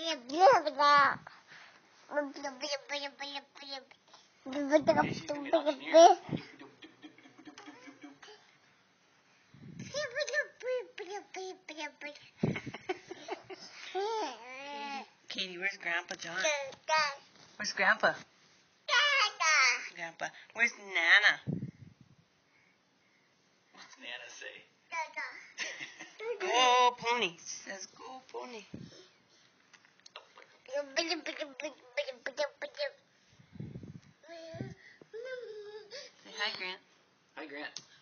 Katie, where's Grandpa John? Where's Grandpa? Grandpa. Where's Nana? What's Nana say? Go pony. She says go pony. Say hi, Grant. Hi, Grant.